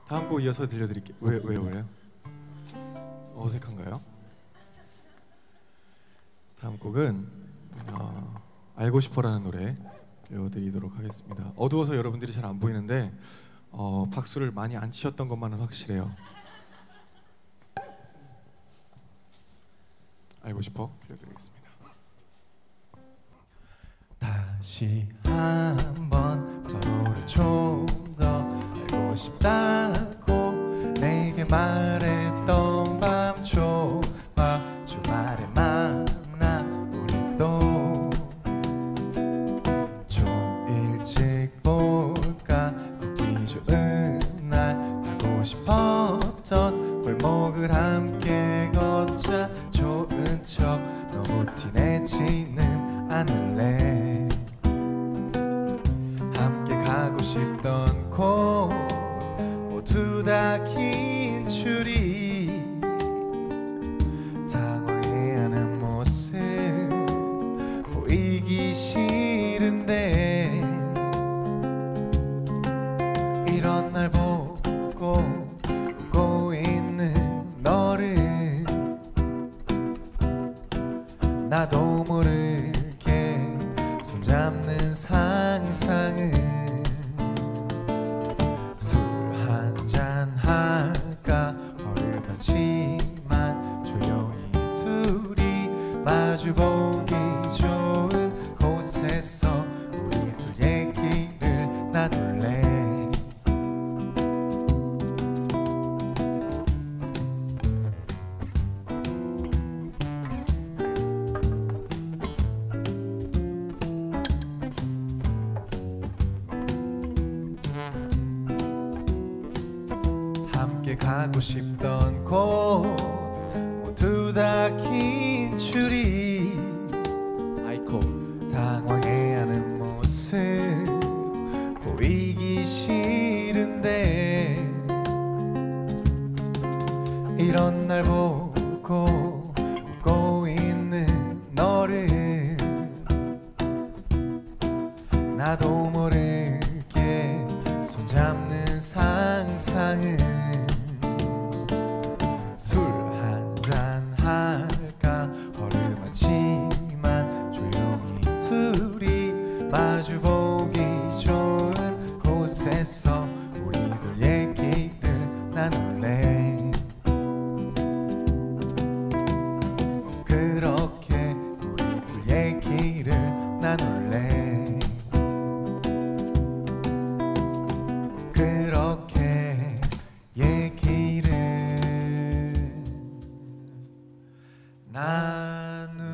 다음 곡 이어서 들려드릴게요. 왜요? 어색한가요? 다음 곡은 알고 싶어라는 노래 들려드리도록 하겠습니다. 어두워서 여러분들이 잘 안 보이는데 박수를 많이 안 치셨던 것만은 확실해요. 알고 싶어 들려드리겠습니다. 다시 한번 서로를 좀 더 알고 싶다고 내게 말했던 밤 좋아. 주말에 만나 우리 또 좀 일찍 볼까. 걷기 좋은 날 가고 싶었던 골목을 함께 걷자. 좋은 척 너무 티내지는 않을래. 함께 가고 싶던 곳 모두 다 긴 줄이 당황해하는 모습 보이기 싫은데 이런 날 보고 웃고 있는 너를 나도 모르게 손잡는 상상은 술 한잔 할까. 어렵지만 조용히 둘이 마주보기 좋은 곳에서 우리 둘 얘기를 나눌래. 가고 싶던 곳 모두 다 긴 줄이 아이코 당황해하는 모습 보이기 싫은데 이런 날 보고 웃고 있는 너를 나도 모르게 손잡는 상상은 술 한잔 할까. 어렵지만 조용히 둘이 마주보기 좋은 곳에서 우리들 얘기를 나눌래. 그렇게 우리들 얘기를 나눌래. 그렇게 얘기를 나눌래.